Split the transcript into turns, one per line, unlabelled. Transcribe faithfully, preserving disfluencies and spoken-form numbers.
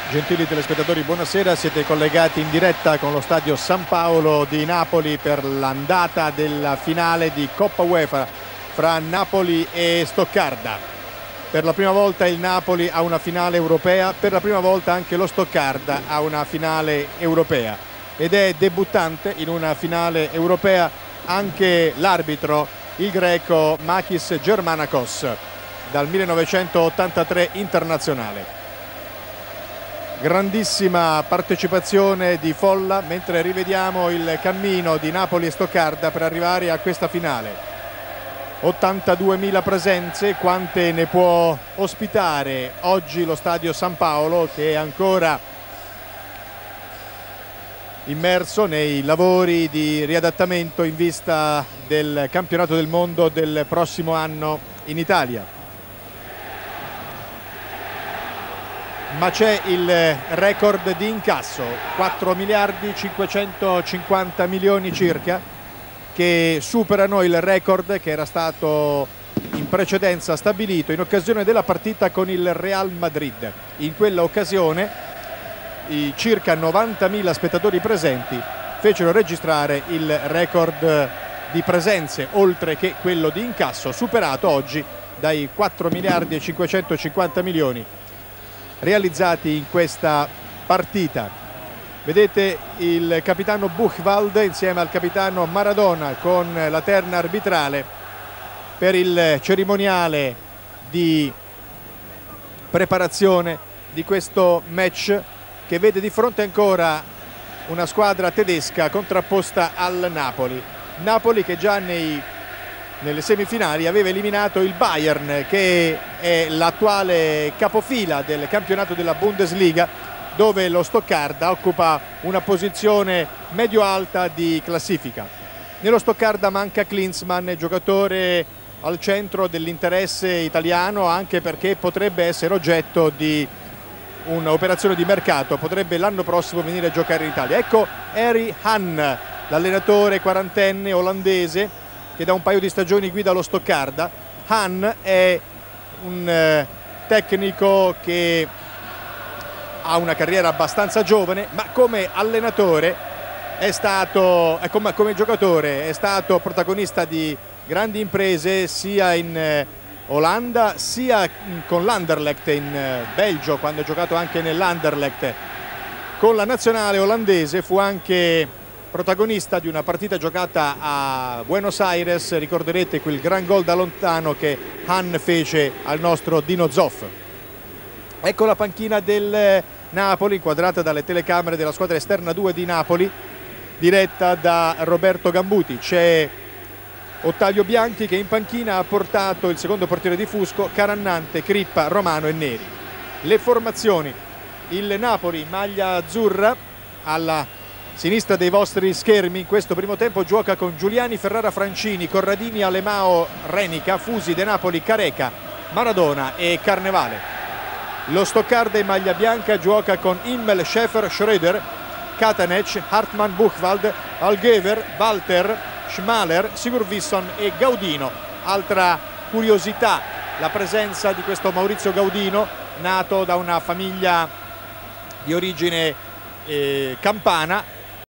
Gentili telespettatori, buonasera, siete collegati in diretta con lo stadio San Paolo di Napoli per l'andata della finale di Coppa UEFA fra Napoli e Stoccarda. Per la prima volta il Napoli ha una finale europea, per la prima volta anche lo Stoccarda ha una finale europea ed è debuttante in una finale europea anche l'arbitro, il greco Makis Germanakos, dal millenovecentottantatré internazionale. Grandissima partecipazione di folla mentre rivediamo il cammino di Napoli e Stoccarda per arrivare a questa finale. ottantaduemila presenze, quante ne può ospitare oggi lo stadio San Paolo, che è ancora immerso nei lavori di riadattamento in vista del campionato del mondo del prossimo anno in Italia. Ma c'è il record di incasso, quattro miliardi cinquecentocinquanta milioni circa, che superano il record che era stato in precedenza stabilito in occasione della partita con il Real Madrid. In quella occasione i circa novantamila spettatori presenti fecero registrare il record di presenze, oltre che quello di incasso, superato oggi dai quattro miliardi e cinquecentocinquanta milioni realizzati in questa partita. Vedete il capitano Buchwald insieme al capitano Maradona con la terna arbitrale per il cerimoniale di preparazione di questo match, che vede di fronte ancora una squadra tedesca contrapposta al Napoli. Napoli che già nei nelle semifinali aveva eliminato il Bayern, che è l'attuale capofila del campionato della Bundesliga, dove lo Stoccarda occupa una posizione medio-alta di classifica. Nello Stoccarda manca Klinsmann, giocatore al centro dell'interesse italiano, anche perché potrebbe essere oggetto di un'operazione di mercato, potrebbe l'anno prossimo venire a giocare in Italia. Ecco Harry Hahn, l'allenatore quarantenne olandese che da un paio di stagioni guida lo Stoccarda. Hahn è un eh, tecnico che ha una carriera abbastanza giovane, ma come allenatore è stato, eh, come, come giocatore è stato protagonista di grandi imprese sia in eh, Olanda sia con l'Anderlecht in eh, Belgio, quando ha giocato anche nell'Anderlecht. Con la nazionale olandese fu anche protagonista di una partita giocata a Buenos Aires, ricorderete quel gran gol da lontano che Hahn fece al nostro Dino Zoff. Ecco la panchina del Napoli, inquadrata dalle telecamere della squadra esterna due di Napoli, diretta da Roberto Gambuti. C'è Ottavio Bianchi che in panchina ha portato il secondo portiere di Fusco, Carannante, Crippa, Romano e Neri. Le formazioni: il Napoli maglia azzurra, alla sinistra dei vostri schermi in questo primo tempo gioca con Giuliani, Ferrara, Francini, Corradini, Alemao, Renica, Fusi, De Napoli, Careca, Maradona e Carnevale. Lo Stoccarda in maglia bianca gioca con Immel, Schäfer, Schröder, Katanec, Hartmann, Buchwald, Algever, Walter, Schmaler, Sigurvisson e Gaudino. Altra curiosità, la presenza di questo Maurizio Gaudino, nato da una famiglia di origine eh, campana,